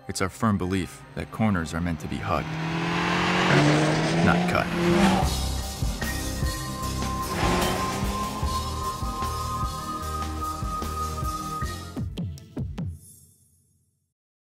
It's our firm belief that corners are meant to be hugged, not cut.